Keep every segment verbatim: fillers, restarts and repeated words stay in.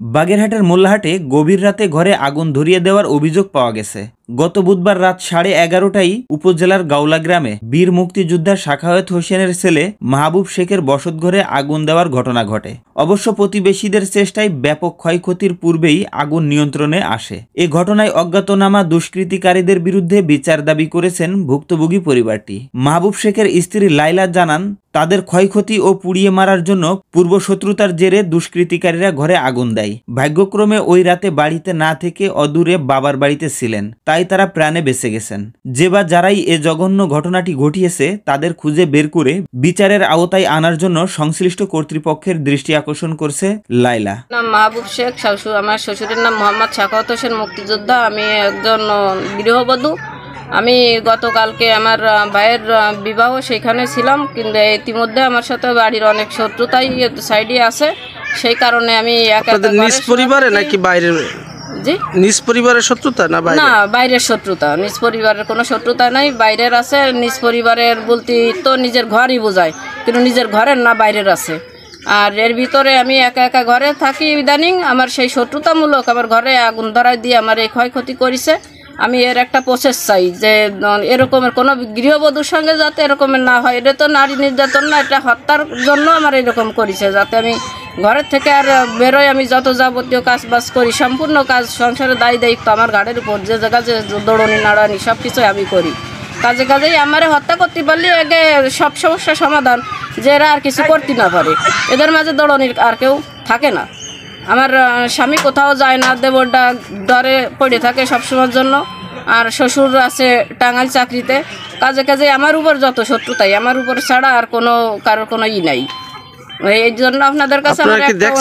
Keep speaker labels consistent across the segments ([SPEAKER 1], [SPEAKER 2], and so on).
[SPEAKER 1] বাগেরহাটের মোল্লাহাটে গভীর রাতে ঘরে আগুন ধরিয়ে দেওয়ার অভিযোগ পাওয়া গেছে। গত বুধবার রাত সাড়ে এগারোটায় উপজেলার গাউলা গ্রামে বীর মুক্তিযোদ্ধা সাখাওয়াত হোসেনের ছেলে মাহবুব শেখের বসতঘরে আগুন দেওয়ার ঘটনা ঘটে। অবশ্য প্রতিবেশীদের চেষ্টায় ব্যাপক ক্ষয়ক্ষতির পূর্বেই আগুন নিয়ন্ত্রণে আসে। এ ঘটনায় অজ্ঞাতনামা দুষ্কৃতিকারীদের বিরুদ্ধে বিচার দাবি করেছেন ভুক্তভোগী পরিবারটি। মাহবুব শেখের স্ত্রী লাইলা জানান, তাদের ক্ষয়ক্ষতি ও পুড়িয়ে মারার জন্য পূর্বশত্রুতার জেরে দুষ্কৃতিকারীরা ঘরে আগুন দেয়। ভাগ্যক্রমে ওই রাতে বাড়িতে না থেকে অদূরে বাবার বাড়িতে ছিলেন, তাই তারা প্রাণে বেঁচে গেছেন। যে বা যারাই এ জঘন্য ঘটনাটি ঘটিয়েছে তাদের খুঁজে বের করে বিচারের আওতায় আনার জন্য সংশ্লিষ্ট কর্তৃপক্ষের দৃষ্টি আকর্ষণ করছে লাইলা।
[SPEAKER 2] নাম মাহবুব শেখ, শ্বশুর আমার শ্বশুরের নাম মোহাম্মদ সাখাওয়াত হোসেন মুক্তিযোদ্ধা। আমি একজন গৃহবধূ। আমি গতকালকে আমার ভাইয়ের বিবাহ সেখানে ছিলাম, কিন্তু ইতিমধ্যে আমার সাথে বাড়ির অনেক শত্রুতাই সাইডে আছে। সেই কারণে আমি
[SPEAKER 3] নিজ পরিবারে নাকি বাইরের?
[SPEAKER 2] জি,
[SPEAKER 3] নিজ পরিবারের শত্রুতা না
[SPEAKER 2] না বাইরের শত্রুতা। নিজ পরিবারের কোনো শত্রুতা নাই, বাইরের আছে। নিজ পরিবারের বলতে তো নিজের ঘরই বোঝায়, কিন্তু নিজের ঘরের না বাইরের আছে। আর এর ভিতরে আমি একা একা ঘরে থাকি ইদানিং। আমার সেই শত্রুতামূলক আমার ঘরে আগুন ধরায় দিয়ে আমার এই ক্ষয়ক্ষতি করেছে। আমি এর একটা প্রসেস চাই যে এরকমের কোনো গৃহবধূর সঙ্গে যাতে এরকমের না হয়। এটা তো নারী নির্যাতন না, এটা হত্যার জন্য আমার এরকম করেছে, যাতে আমি ঘরের থেকে আর বেরোয়। আমি যত যাবতীয় কাজ বাজ করি, সম্পূর্ণ কাজ সংসারে দায়ী দায়িত্ব আমার ঘাড়ের উপর। যে জায়গা যে দৌড়নি নাড়ানি সব কিছুই আমি করি। কাজে কাজেই আমার হত্যা করতে পারলে আগে সব সমস্যার সমাধান, যে এরা আর কিছু করতে না পারে। এদের মাঝে দৌড়নির আর কেউ থাকে না। আমার স্বামী কোথাও যায় না, দেবরটা ডরে পড়ে থাকে সবসময়ের জন্য। আর শ্বশুর আছে টাঙ্গাইল চাকরিতে। কাজে কাজে আমার উপর যত শত্রুতাই, আমার উপর ছাড়া আর কোনো কারোর কোনো ই নাই। এই জন্য আপনাদের কাছে না,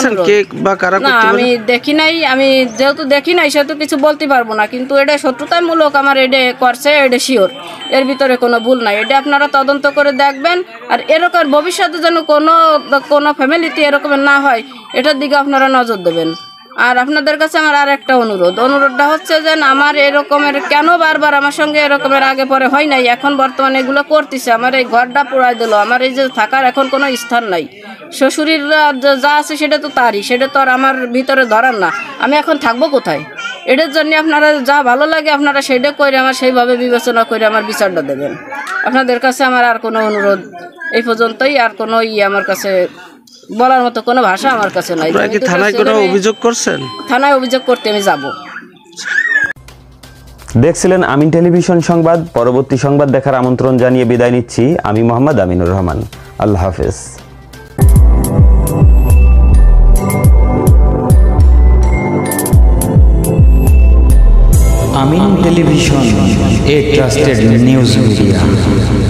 [SPEAKER 2] আমি দেখি নাই। আমি যেহেতু দেখি নাই সেহেতু কিছু বলতে পারবো না, কিন্তু এটা শত্রুতামূলক আমার এটা করছে, এটা শিওর। এর ভিতরে কোনো ভুল নাই। এটা আপনারা তদন্ত করে দেখবেন। আর এরকম ভবিষ্যতে যেন কোনো কোনো ফ্যামিলিতে এরকমের না হয়, এটার দিকে আপনারা নজর দেবেন। আর আপনাদের কাছে আমার আর একটা অনুরোধ অনুরোধটা হচ্ছে যে আমার এরকমের কেন বারবার আমার সঙ্গে এরকমের আগে পরে হয় নাই, এখন বর্তমানে এগুলো করতেছে। আমার এই ঘরটা পোড়াই দিল, আমার এই যে থাকার এখন কোনো স্থান নাই। শ্বশুরের যা আছে সেটা তো তারই, সেটা তো আর আমার ভিতরে ধরার না। আমি এখন থাকবো কোথায়? এটার জন্য আপনারা যা ভালো লাগে আপনারা সেটা করে আমার সেইভাবে বিবেচনা করে আমার বিচারটা দেবেন। আপনাদের কাছে আমার আর কোনো অনুরোধ এই পর্যন্তই। আর কোনো ই আমার কাছে বলার মতো কোনো ভাষা আমার কাছে নাই।
[SPEAKER 3] থানায় কোনো অভিযোগ করছেন?
[SPEAKER 2] থানায় অভিযোগ করতে আমি যাব।
[SPEAKER 1] দেখছিলেন আমিন টেলিভিশন সংবাদ। পরবর্তী সংবাদ দেখার আমন্ত্রণ জানিয়ে বিদায় নিচ্ছি। আমি মোহাম্মদ আমিনুর রহমান। আল্লাহ হাফেজ।
[SPEAKER 4] Amin television, a trusted news media.